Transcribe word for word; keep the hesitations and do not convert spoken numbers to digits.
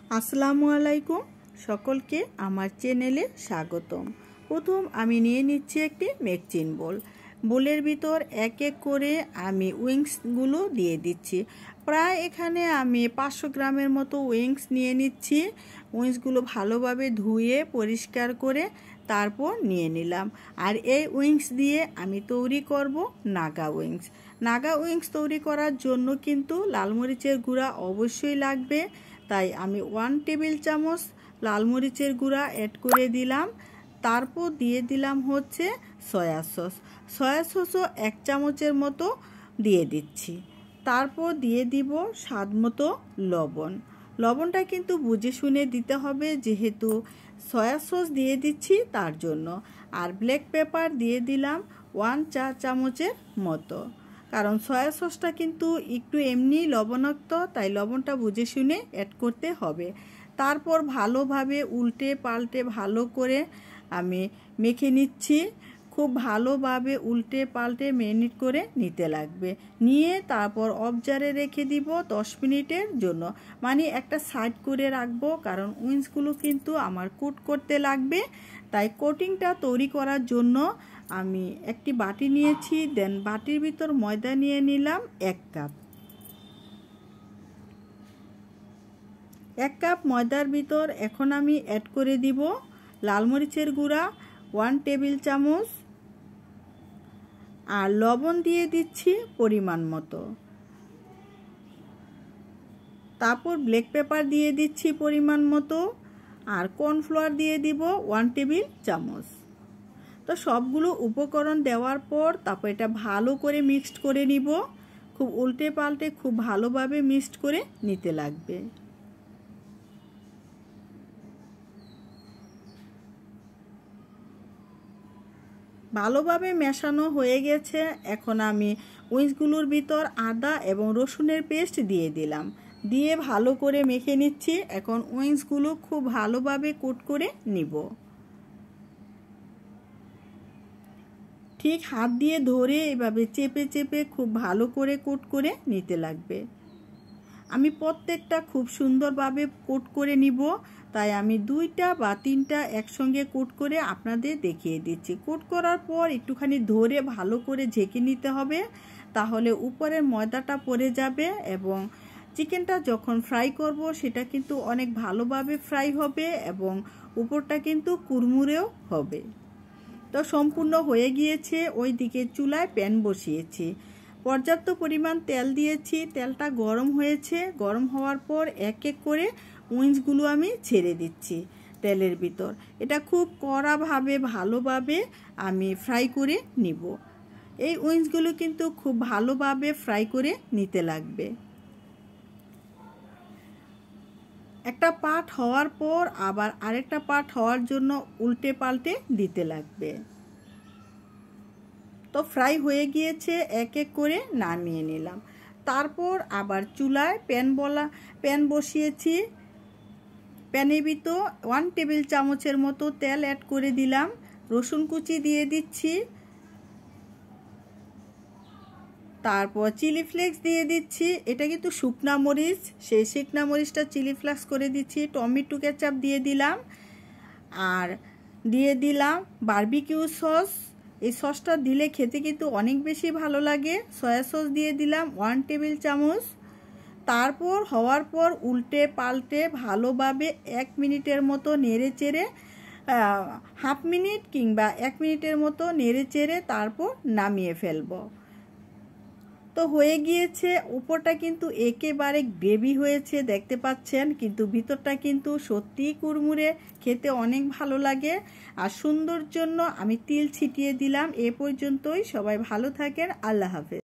আসসালামু আলাইকুম সকলকে আমার চ্যানেলে স্বাগতম। প্রথম আমি নিয়ে নিচ্ছি একটি মেকচিন বোল। বোলের ভিতর এক এক করে আমি উইংসগুলো দিয়ে দিচ্ছি। প্রায় এখানে আমি পাঁচশো গ্রামের মতো উইংস নিয়ে নিচ্ছি। উইংসগুলো ভালোভাবে ধুয়ে পরিষ্কার করে তারপর নিয়ে নিলাম। আর এই উইংস দিয়ে আমি তৈরি করব নাগা উইংস। নাগা উইংস তৈরি করার জন্য কিন্তু লাল মরিচের গুঁড়া অবশ্যই লাগবে। তাই আমি ওয়ান টেবিল চামচ লাল মরিচের গুঁড়া অ্যাড করে দিলাম। তারপর দিয়ে দিলাম হচ্ছে সয়া সস। সয়া সসও এক চামচের মতো দিয়ে দিচ্ছি। তারপর দিয়ে দিব স্বাদ মতো লবণ। লবণটা কিন্তু বুঝে শুনে দিতে হবে, যেহেতু সয়া সস দিয়ে দিচ্ছি তার জন্য। আর ব্ল্যাক পেপার দিয়ে দিলাম ওয়ান চা চামচের মতো, কারণ সয়া সসটা কিন্তু একটু এমনি লবণাক্ত, তাই লবণটা বুঝে শুনে অ্যাড করতে হবে। তারপর ভালোভাবে উল্টে পাল্টে ভালো করে আমি মেখে নিচ্ছি। খুব ভালোভাবে উল্টে পাল্টে মেরিনেট করে নিতে লাগবে। নিয়ে তারপর অবজারে রেখে দিব দশ মিনিটের জন্য, মানে একটা সাইড করে রাখবো, কারণ উইংসগুলো কিন্তু আমার কুট করতে লাগবে। তাই কোটিংটা তৈরি করার জন্য আমি একটি বাটি নিয়েছি। দেন বাটির ভিতর ময়দা নিয়ে নিলাম এক কাপ। এক কাপ ময়দার ভিতর এখন আমি অ্যাড করে দিব লাল মরিচের গুঁড়া ওয়ান টেবিল চামচ, আর লবণ দিয়ে দিচ্ছি পরিমাণ মতো। তারপর ব্ল্যাক পেপার দিয়ে দিচ্ছি পরিমাণ মতো, আর কর্নফ্লাওয়ার দিয়ে দিব ওয়ান টেবিল চামচ। তো সবগুলো উপকরণ দেওয়ার পর তারপর এটা ভালো করে মিক্সড করে নিব। খুব উল্টে পাল্টে খুব ভালোভাবে মিক্সড করে নিতে লাগবে। ভালোভাবে মেশানো হয়ে গেছে। এখন আমি উইংসগুলোর ভিতর আদা এবং রসুনের পেস্ট দিয়ে দিলাম। দিয়ে ভালো করে মেখে নিচ্ছি। এখন উইংসগুলো খুব ভালোভাবে কোট করে নিব। ঠিক হাত দিয়ে ধরে এভাবে চেপে চেপে খুব ভালো করে কোট করে নিতে লাগবে। আমি প্রত্যেকটা খুব সুন্দরভাবে কোট করে নিব, তাই আমি দুইটা বা তিনটা একসঙ্গে কোট করে আপনাদের দেখিয়ে দিচ্ছি। কোট করার পর একটুখানি ধরে ভালো করে ঝেঁকে নিতে হবে, তাহলে উপরের ময়দাটা পড়ে যাবে এবং চিকেনটা যখন ফ্রাই করব সেটা কিন্তু অনেক ভালোভাবে ফ্রাই হবে এবং উপরটা কিন্তু কুরমুরেও হবে। তো সম্পূর্ণ হয়ে গিয়েছে। ওই দিকে চুলায় প্যান বসিয়েছি, পর্যাপ্ত পরিমাণ তেল দিয়েছি। তেলটা গরম হয়েছে। গরম হওয়ার পর এক এক করে উইংসগুলো আমি ছেড়ে দিচ্ছি তেলের ভিতর। এটা খুব কড়াভাবে ভালোভাবে আমি ফ্রাই করে নিব। এই উইংসগুলো কিন্তু খুব ভালোভাবে ফ্রাই করে নিতে লাগবে। একটা পার্ট হওয়ার পর আবার আরেকটা পার্ট হওয়ার জন্য উল্টে পাল্টে দিতে লাগবে। তো ফ্রাই হয়ে গিয়েছে, এক এক করে নামিয়ে নিলাম। তারপর আবার চুলায় প্যান বলা প্যান বসিয়েছি। প্যানের ভিতর ওয়ান টেবিল চামচের মতো তেল অ্যাড করে দিলাম। রসুন কুচি দিয়ে দিচ্ছি। তারপর চিলি ফ্লেক্স দিয়ে দিচ্ছি। এটা কিন্তু শুকনা মরিচ, সেই শুকনা মরিচটা চিলি ফ্লেক্স করে দিচ্ছি। টমেটো কেচাপ দিয়ে দিলাম, আর দিয়ে দিলাম বারবিকিউ সস। এই সসটা দিলে খেতে কিন্তু অনেক বেশি ভালো লাগে। সয়া সস দিয়ে দিলাম ওয়ান টেবিল চামচ। তারপর হওয়ার পর উল্টে পাল্টে ভালোভাবে এক মিনিটের মতো নেড়ে চেড়ে হাফ মিনিট কিংবা এক মিনিটের মতো নেড়ে চেড়ে তারপর নামিয়ে ফেলবো। তো হয়ে গিয়েছে। উপরটা কিন্তু একেবারে গ্রেভি হয়েছে দেখতে পাচ্ছেন, কিন্তু ভিতরটা কিন্তু সত্যিই কুড়মুড়ে, খেতে অনেক ভালো লাগে। আর সুন্দর জন্য আমি তিল ছিটিয়ে দিলাম। এ পর্যন্তই। সবাই ভালো থাকেন। আল্লাহ হাফেজ।